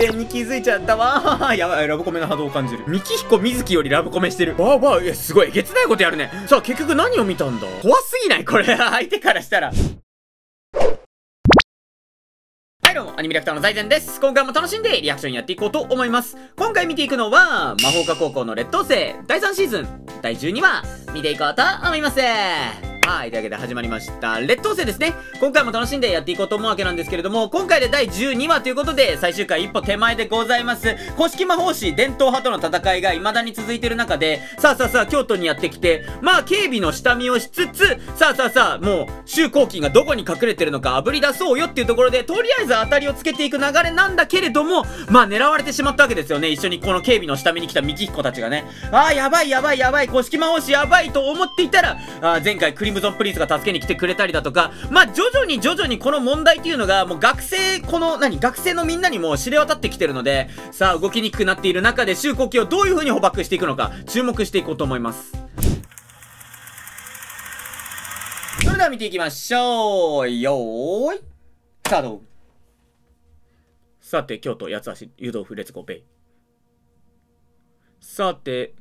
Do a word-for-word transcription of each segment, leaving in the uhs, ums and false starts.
点に気づいちゃったわ。やばい、ラブコメの波動を感じる。幹彦水木よりラブコメしてる。わあわあ、いや、すごい、えげつないことやるね。さあ、結局何を見たんだ。怖すぎないこれ、相手からしたら。はいどうも、アニメリアクターの財前です。今回も楽しんでリアクションやっていこうと思います。今回見ていくのは、魔法科高校の劣等生だいさんシーズンだいじゅうにわ見ていこうと思います。はい、というわけで始まりました。劣等生ですね。今回も楽しんでやっていこうと思うわけなんですけれども、今回でだいじゅうにわということで、最終回一歩手前でございます。公式魔法師伝統派との戦いが未だに続いている中で、さあさあさあ、京都にやってきて、まあ、警備の下見をしつつ、さあさあさあ、もう、周公金がどこに隠れてるのか炙り出そうよっていうところで、とりあえず当たりをつけていく流れなんだけれども、まあ、狙われてしまったわけですよね。一緒にこの警備の下見に来た幹彦たちがね。ああ、やばいやばいやばい、公式魔法師やばいと思っていたら、あ前回クリムゾンプリンスが助けに来てくれたりだとか、まあ、徐々に徐々にこの問題っていうのが、もう学生、この、何、学生のみんなにも知れ渡ってきてるので、さあ、動きにくくなっている中で、周公金をどういう風に捕獲していくのか、注目していこうと思います。それでは見ていきましょう。よーい。スタート。さて、京都、八つ橋、湯豆腐、レッツゴーベイ。さて、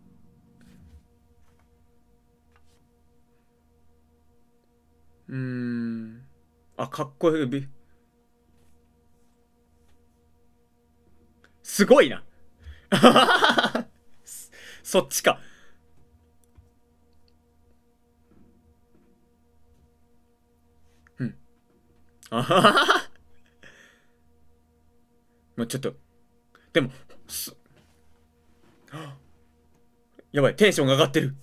うーん。あ、かっこいい。すごいな。そっちか。うん。あははは。もうちょっと。でも、す、やばい、テンションが上がってる。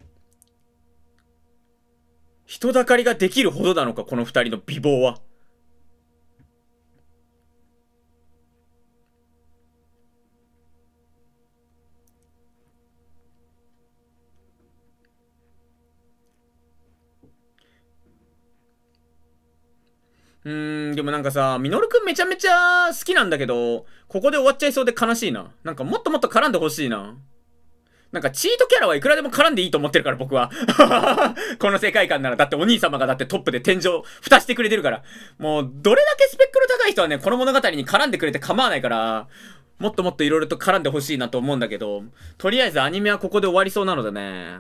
人だかりができるほどなのか、この二人の美貌は。うーん、でもなんかさ、ミノルくんめちゃめちゃ好きなんだけど、ここで終わっちゃいそうで悲しいな。なんかもっともっと絡んでほしいな。なんかチートキャラはいくらでも絡んでいいと思ってるから僕は。この世界観なら。だってお兄様がだってトップで天井蓋してくれてるから。もうどれだけスペックの高い人はね、この物語に絡んでくれて構わないから、もっともっと色々と絡んでほしいなと思うんだけど、とりあえずアニメはここで終わりそうなのでね。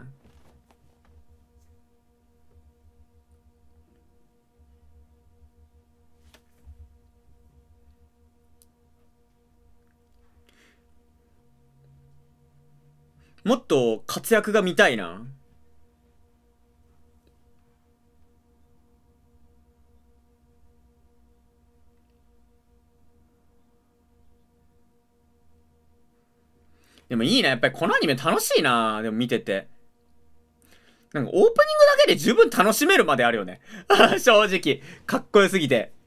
もっと活躍が見たいな。でもいいな、やっぱりこのアニメ楽しいな。でも見てて。なんかオープニングだけで十分楽しめるまであるよね。正直。かっこよすぎて。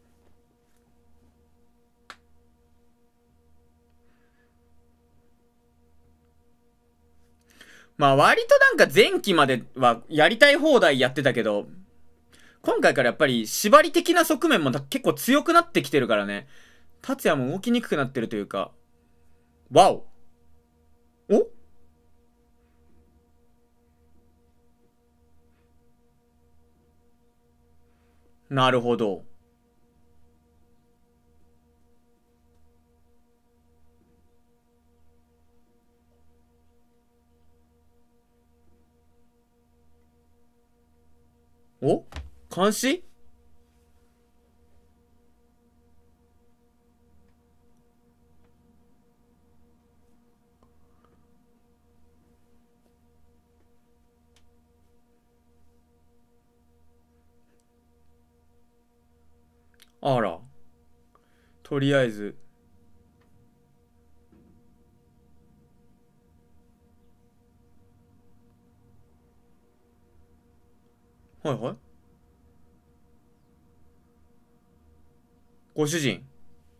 まあ割となんか前期まではやりたい放題やってたけど、今回からやっぱり縛り的な側面も結構強くなってきてるからね。達也も動きにくくなってるというか。わお。おなるほど。お監視あら。とりあえず。はいはい。ご主人。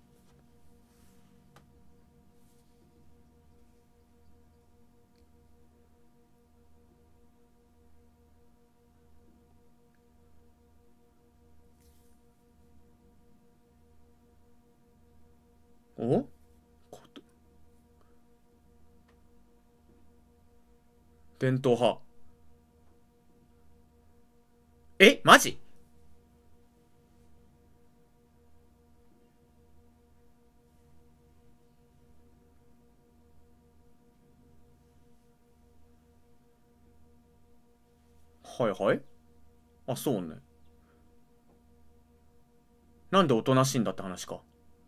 おこと伝統派。えマジはいはい。あ、そうね。なんでおとなしいんだって話か。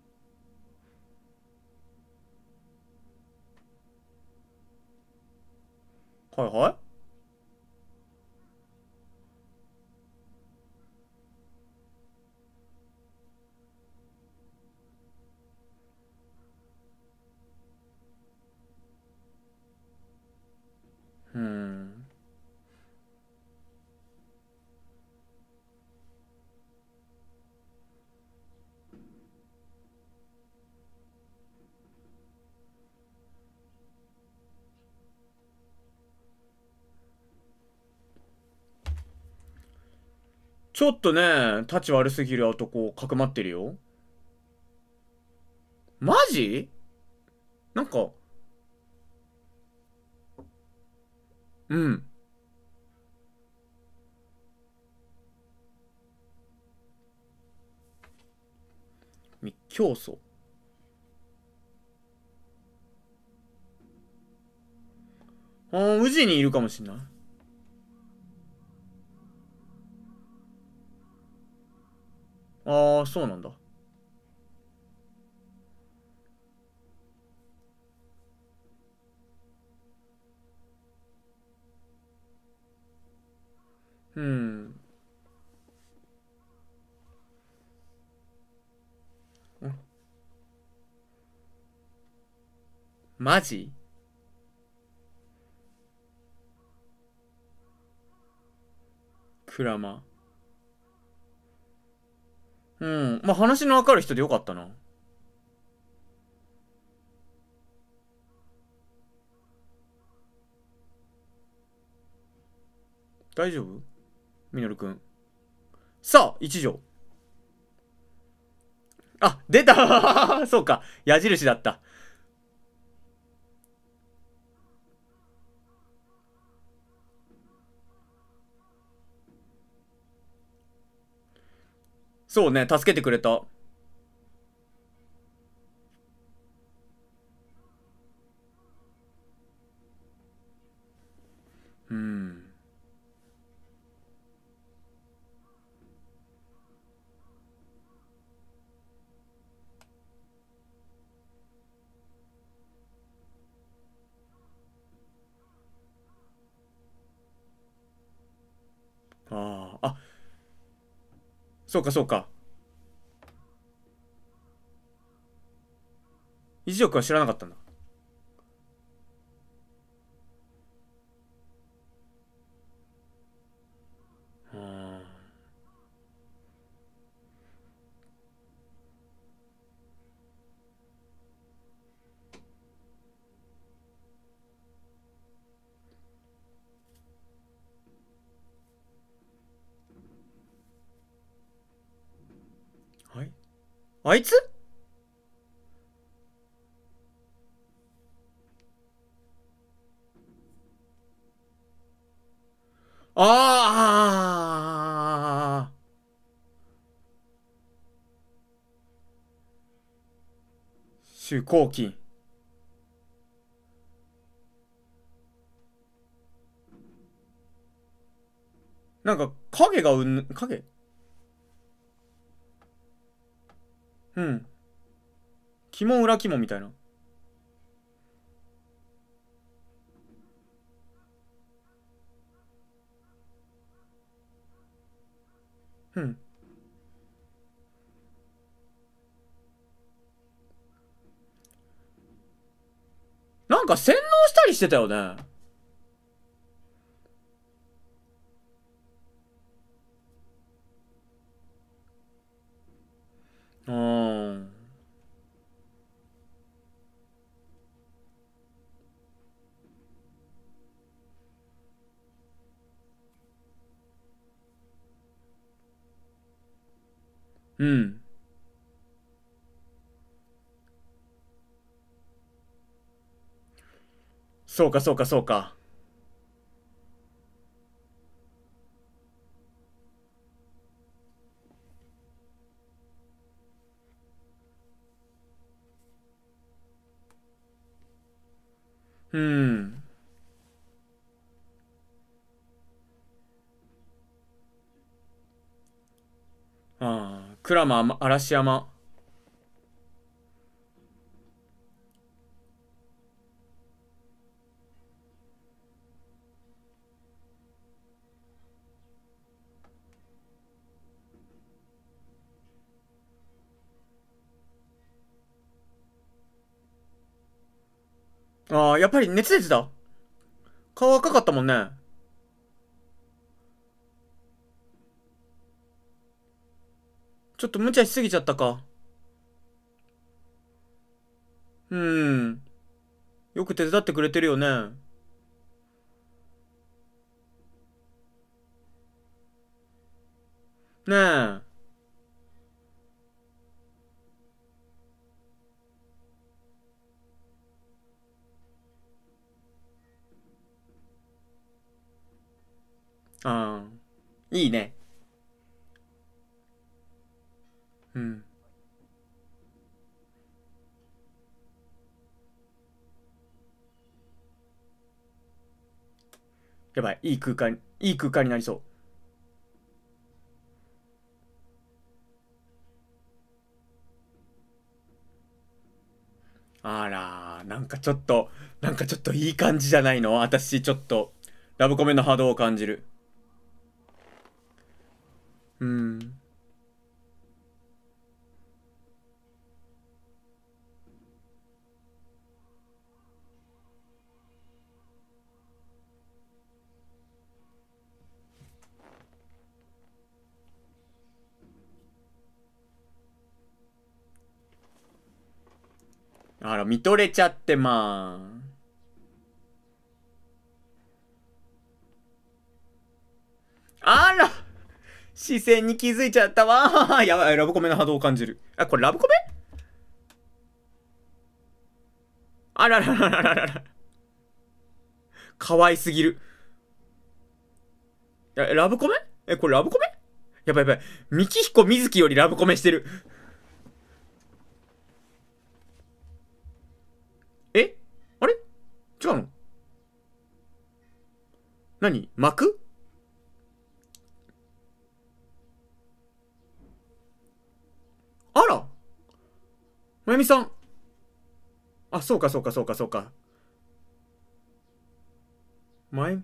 はいはい。うーん。ちょっとね、立ち悪すぎる男、かくまってるよ。マジ？なんか、うん。密教祖。ああ、宇治にいるかもしんない。ああ、そうなんだ。うん。マジ？クラマ。うん。まあ、話のわかる人でよかったな。大丈夫？ミノルくん。さあ、一条。あ、出たそうか。矢印だった。そうね、助けてくれた。うん。ああ、あ、そうかそうか。一条くんは知らなかったんだ。ああ、はい。あいつ？ああ、周公金。なんか、影がうんぬ、影？うん。肝裏肝みたいな。うん。なんか洗脳したりしてたよね。うーん。うん。そうかそうかそうか。うん。 鞍馬嵐山。ああ、やっぱり熱出てた。顔赤かったもんね。ちょっと無茶しすぎちゃったか。うーん。よく手伝ってくれてるよね。ねえ。ああ。いいね。うん。やばい。いい空間、いい空間になりそう。あら、なんかちょっと、なんかちょっといい感じじゃないの？私、ちょっと、ラブコメの波動を感じる。うん。あら、見とれちゃってまあ。あら、視線に気づいちゃったわ。やばい、ラブコメの波動を感じる。あ、これラブコメ？あららららららら。可愛すぎる。え、ラブコメ？え、これラブコメ？やばいやばい。ミキヒコミズキよりラブコメしてる。え？あれ？違うの？何？幕？あら、まゆみさん。あ、そうかそうかそうかそうか。まゆみ、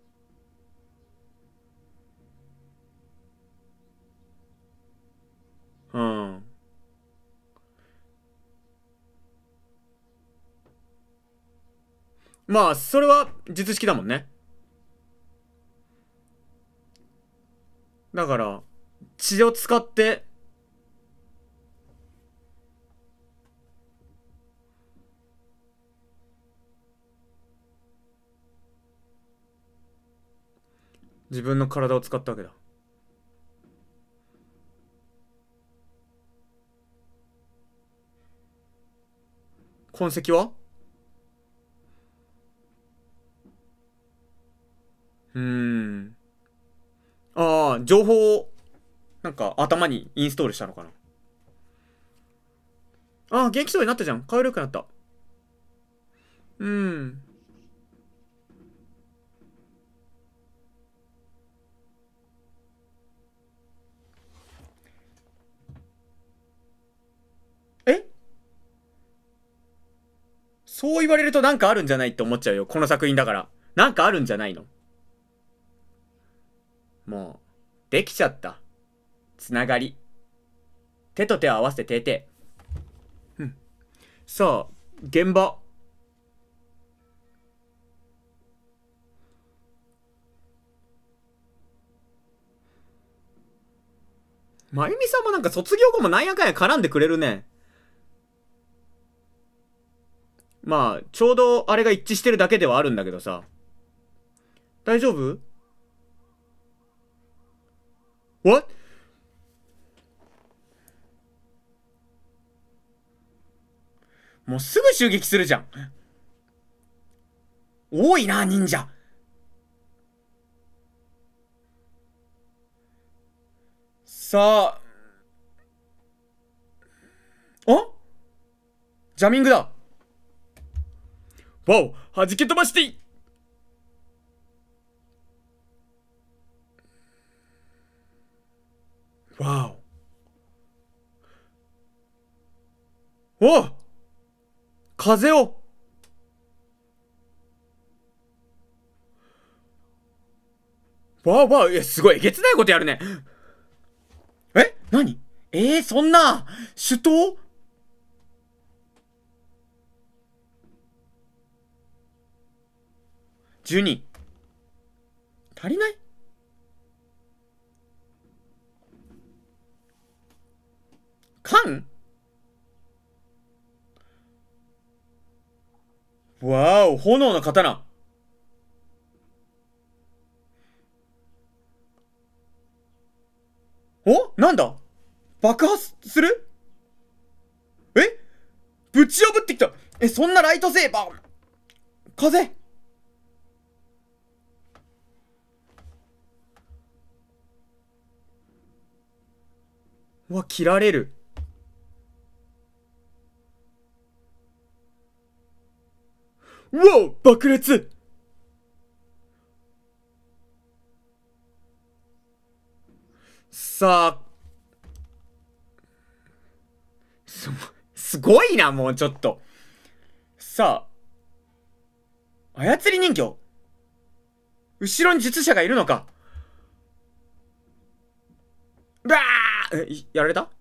うん。まあ、それは術式だもんね。だから、血を使って、自分の体を使ったわけだ。痕跡は？うーん。ああ、情報を、なんか頭にインストールしたのかな。ああ、元気そうになったじゃん。顔色良くなった。うん。え？そう言われるとなんかあるんじゃないって思っちゃうよ。この作品だから。なんかあるんじゃないの？もう、できちゃった。つながり。手と手を合わせててて。うん。さあ、現場。まゆみさんもなんか卒業後もなんやかんや絡んでくれるね。まあ、ちょうどあれが一致してるだけではあるんだけどさ。大丈夫？ What？ もうすぐ襲撃するじゃん。多いな、忍者。さあ、あ？ジャミングだ。わお、弾け飛ばしていい。わお。 おう、風を。わあわあ、いや、すごい、えげつないことやるね。え何えー、そんな、首都じゅうに。足りない。缶。わーお、炎の刀。おなんだ爆発する。えぶち破ってきた。え、そんなライトセーバー。風。うわ、切られる。うわ爆裂。さあ、す、すごいな、もうちょっと。さあ、操り人形。後ろに術者がいるのか。うわーえ、やられた。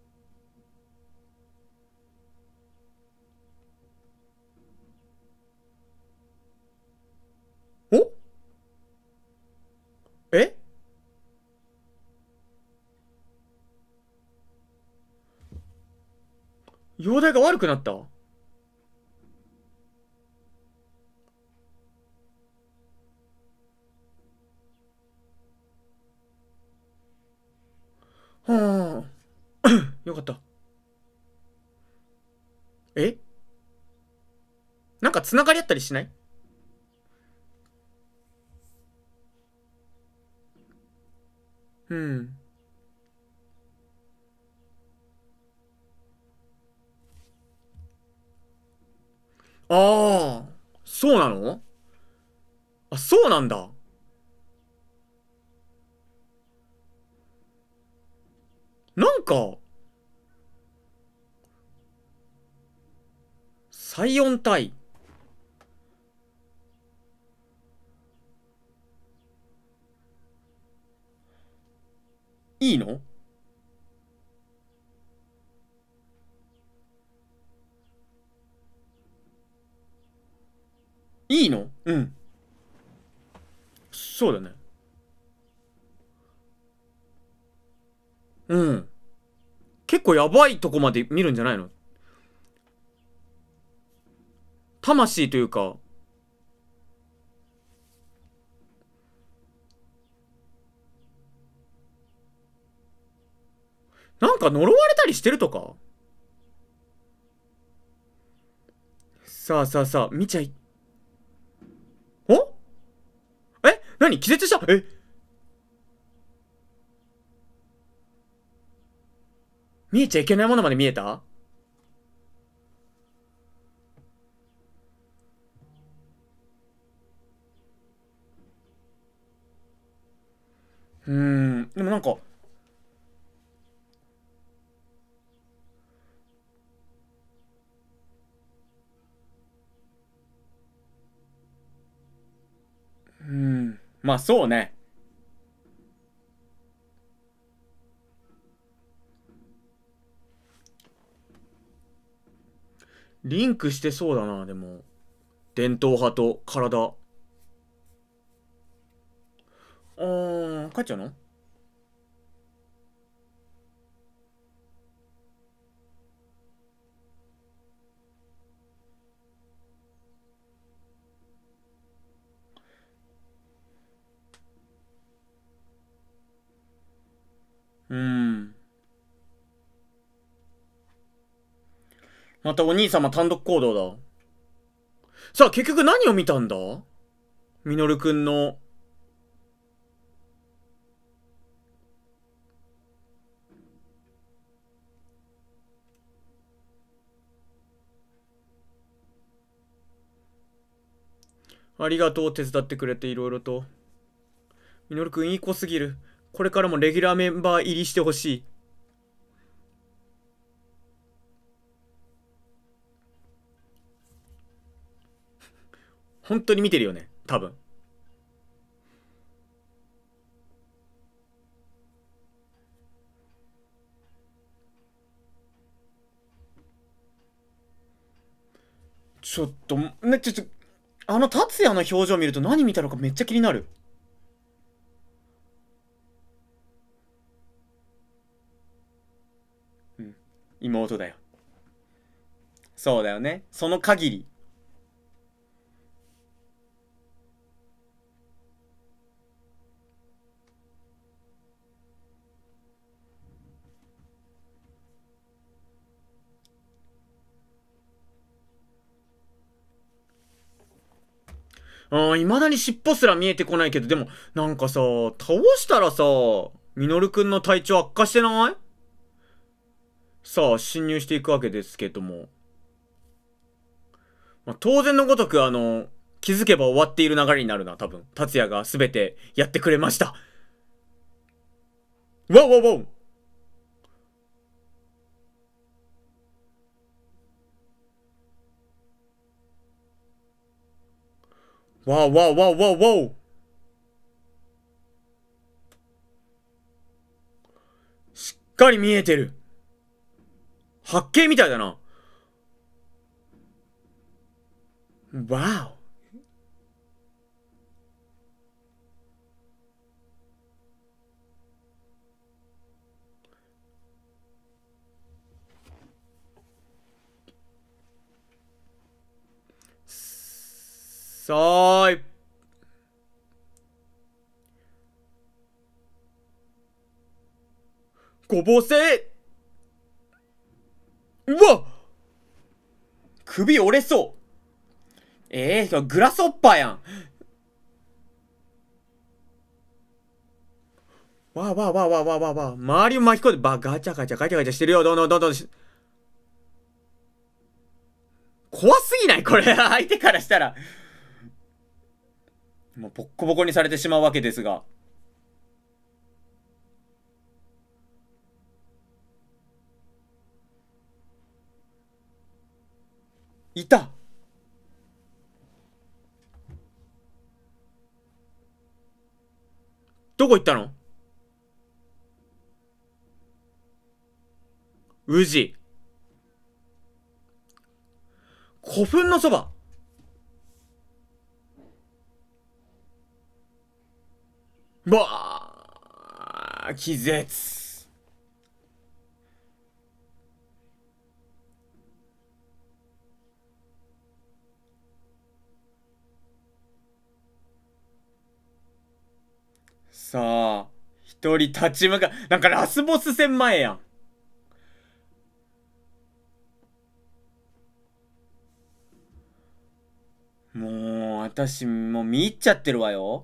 おえ容体が悪くなった。はあ、よかった。えなんか繋がりあったりしない。うん。ああ、そうなの。あ、そうなんだ。なんか、最音体。いいの。いいの。うん。そうだね。うん。結構やばいとこまで見るんじゃないの。魂というか、なんか呪われたりしてるとか。さあさあさあ、見ちゃい。おえ何気絶した。え見えちゃいけないものまで見えた。うーん。でもなんか、うーん。まあそうね。リンクしてそうだな、でも。伝統派と体。あー、帰っちゃうの。うーん。またお兄様単独行動だ。さあ、結局何を見たんだ。ミノルくんの。ありがとう、手伝ってくれていろいろと。ミノルくんいい子すぎる。これからもレギュラーメンバー入りしてほしい。 本当に見てるよね。多分。ちょっと、ね、ちょ、ちょ、あの達也の表情見ると何見たのかめっちゃ気になる。うん。妹だよ。そうだよね。その限り。ああ、未だに尻尾すら見えてこないけど、でも、なんかさ、倒したらさ、ミノルくんの体調悪化してない？さあ、侵入していくわけですけども。まあ、当然のごとく、あの、気づけば終わっている流れになるな、多分。達也が全てやってくれました。わおわおわおわおわおわおわおわおしっかり見えてる。八景みたいだな。わお。さーい。ごぼうせうわ首折れそう。ええー、グラスホッパーやん。わわわわわわわ周りを巻き込んで、ば、ガチャガチャガチャガチャしてるよ。どんどんどんどん。怖すぎないこれ。相手からしたら。もうボッコボコにされてしまうわけですが。いた。どこ行ったの？宇治。古墳のそば。わあ、気絶。さあ、一人立ち向か、なんかラスボス戦前やん。もう、私、もう見入っちゃってるわよ。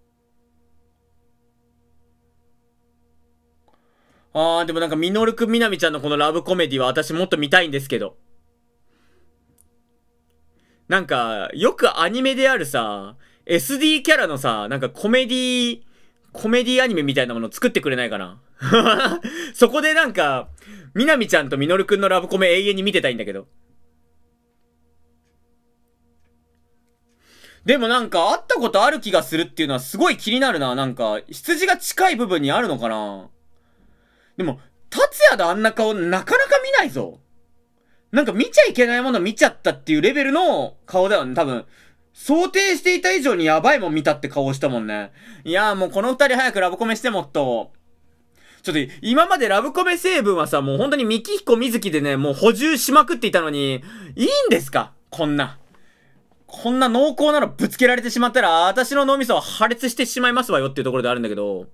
あー、でもなんか、ミノルくんみなみちゃんのこのラブコメディは私もっと見たいんですけど。なんか、よくアニメであるさ、エスディー キャラのさ、なんかコメディ、コメディアニメみたいなもの作ってくれないかな。そこでなんか、みなみちゃんとミノルくんのラブコメ永遠に見てたいんだけど。でもなんか、会ったことある気がするっていうのはすごい気になるな。なんか、羊が近い部分にあるのかな。でも、達也であんな顔なかなか見ないぞ。なんか見ちゃいけないもの見ちゃったっていうレベルの顔だよね、多分。想定していた以上にやばいもん見たって顔したもんね。いやーもうこの二人早くラブコメしてもっと。ちょっと、今までラブコメ成分はさ、もう本当にミキヒコミズキでね、もう補充しまくっていたのに、いいんですかこんな。こんな濃厚なのぶつけられてしまったら、私の脳みそは破裂してしまいますわよっていうところであるんだけど。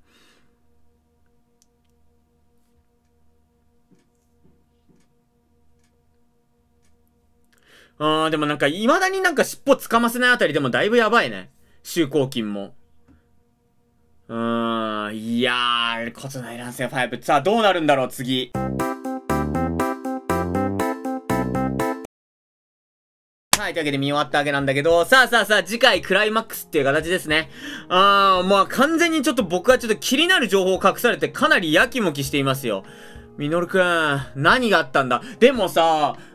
あー、でもなんか、未だになんか尻尾つかませないあたりでもだいぶやばいね。周公金も。うーん、いやー、ことない乱戦ファイブ。さあ、どうなるんだろう、次。はい、というわけで見終わったわけなんだけど、さあさあさあ、次回クライマックスっていう形ですね。あー、まあ完全にちょっと僕はちょっと気になる情報を隠されてかなりやきもきしていますよ。ミノルくん、何があったんだ？でもさ、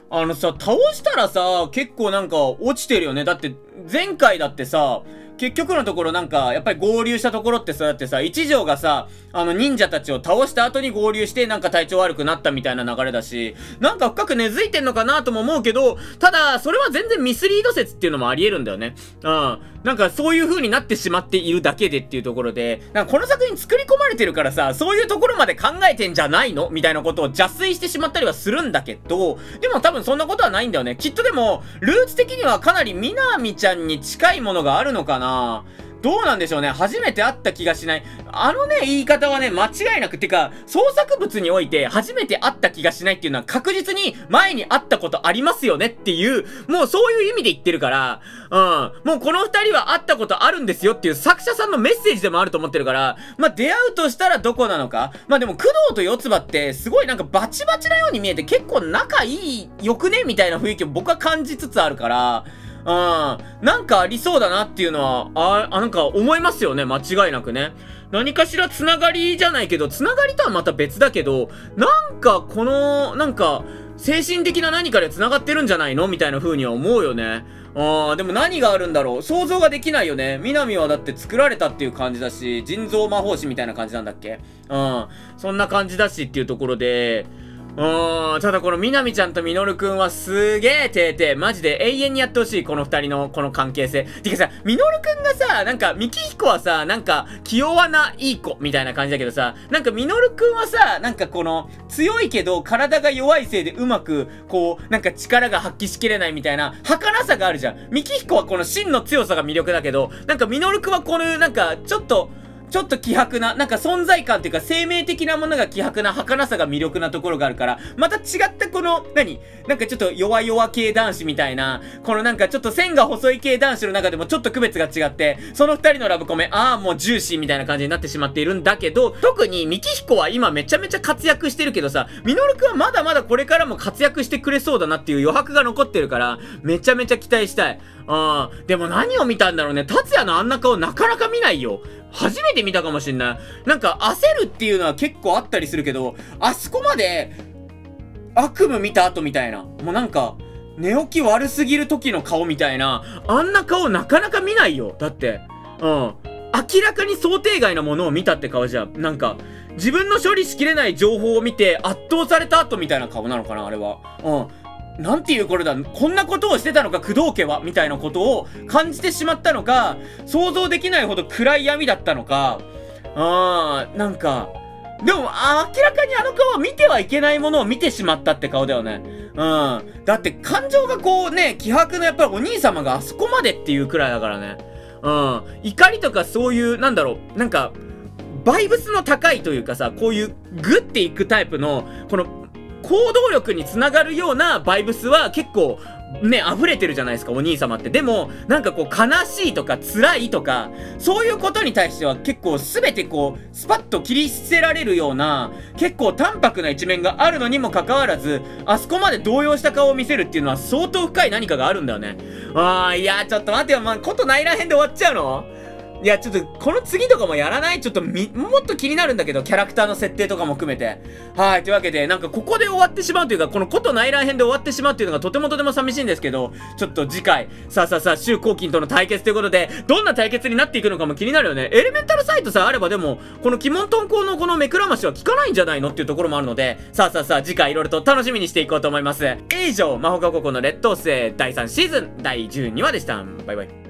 あのさ、倒したらさ、結構なんか落ちてるよね。だって、前回だってさ、結局のところなんか、やっぱり合流したところってさ、だってさ、一条がさ、あの忍者たちを倒した後に合流してなんか体調悪くなったみたいな流れだし、なんか深く根付いてんのかなとも思うけど、ただ、それは全然ミスリード説っていうのもあり得るんだよね。うん。なんかそういう風になってしまっているだけでっていうところで、なんかこの作品作り込まれてるからさ、そういうところまで考えてんじゃないのみたいなことを邪推してしまったりはするんだけど、でも多分そんなことはないんだよね。きっとでも、ルーツ的にはかなりみなみちゃんに近いものがあるのかな。どうなんでしょうね。初めて会った気がしない。あのね、言い方はね、間違いなく、てか、創作物において初めて会った気がしないっていうのは確実に前に会ったことありますよねっていう、もうそういう意味で言ってるから、うん。もうこの二人は会ったことあるんですよっていう作者さんのメッセージでもあると思ってるから、まあ、出会うとしたらどこなのか。まあ、でも、工藤と四つ葉ってすごいなんかバチバチなように見えて結構仲いい、よくねみたいな雰囲気を僕は感じつつあるから、うん。なんかありそうだなっていうのは、あ、あなんか思いますよね。間違いなくね。何かしらつながりじゃないけど、つながりとはまた別だけど、なんかこの、なんか、精神的な何かでつながってるんじゃないのみたいな風には思うよね。あー、でも何があるんだろう。想像ができないよね。南はだって作られたっていう感じだし、人造魔法師みたいな感じなんだっけ？うん。そんな感じだしっていうところで、うーん、ただこのみなみちゃんとみのるくんはすげえてーてー、マジで永遠にやってほしい、この二人のこの関係性。てかさ、みのるくんがさ、なんか、みきひこはさ、なんか、気弱ないい子みたいな感じだけどさ、なんかみのるくんはさ、なんかこの、強いけど体が弱いせいでうまく、こう、なんか力が発揮しきれないみたいな、儚さがあるじゃん。みきひこはこの真の強さが魅力だけど、なんかみのるくんはこの、なんか、ちょっと、ちょっと希薄な、なんか存在感っていうか生命的なものが希薄な儚さが魅力なところがあるから、また違ったこの、何なんかちょっと弱々系男子みたいな、このなんかちょっと線が細い系男子の中でもちょっと区別が違って、その二人のラブコメ、ああもうジューシーみたいな感じになってしまっているんだけど、特にミキヒコは今めちゃめちゃ活躍してるけどさ、ミノルくんはまだまだこれからも活躍してくれそうだなっていう余白が残ってるから、めちゃめちゃ期待したい。ああ、でも何を見たんだろうね。達也のあんな顔なかなか見ないよ。初めて見たかもしんない。なんか焦るっていうのは結構あったりするけど、あそこまで悪夢見た後みたいな、もうなんか寝起き悪すぎる時の顔みたいな、あんな顔なかなか見ないよ。だって、うん。明らかに想定外なものを見たって顔じゃん。なんか、自分の処理しきれない情報を見て圧倒された後みたいな顔なのかな、あれは。うん。なんていうこれだ、こんなことをしてたのか、工藤家は、みたいなことを感じてしまったのか、想像できないほど暗い闇だったのか、あー、なんか、でも、明らかにあの顔は見てはいけないものを見てしまったって顔だよね。うん。だって感情がこうね、気迫のやっぱりお兄様があそこまでっていうくらいだからね。うん。怒りとかそういう、なんだろう、なんか、バイブスの高いというかさ、こういうグッていくタイプの、この、行動力につながるようなバイブスは結構ね、溢れてるじゃないですか、お兄様って。でも、なんかこう悲しいとか辛いとか、そういうことに対しては結構全てこう、スパッと切り捨てられるような、結構淡白な一面があるのにもかかわらず、あそこまで動揺した顔を見せるっていうのは相当深い何かがあるんだよね。あー、いやーちょっと待ってよ、まあ、ことないらへんで終わっちゃうの？いや、ちょっと、この次とかもやらない？ちょっとみ、もっと気になるんだけど、キャラクターの設定とかも含めて。はい、というわけで、なんかここで終わってしまうというか、このこと内覧編で終わってしまうっていうのがとてもとても寂しいんですけど、ちょっと次回、さあさあさあ、周公金との対決ということで、どんな対決になっていくのかも気になるよね。エレメンタルサイトさえあればでも、この鬼門遁甲のこの目くらましは効かないんじゃないのっていうところもあるので、さあさあさあ、次回いろいろと楽しみにしていこうと思います。以上、魔法科高校の劣等生だいさんシーズンだいじゅうにわでした。バイバイ。